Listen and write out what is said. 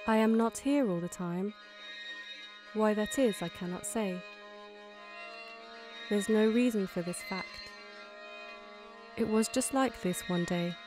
I am not here all the time. Why that is, I cannot say. There's no reason for this fact. It was just like this one day.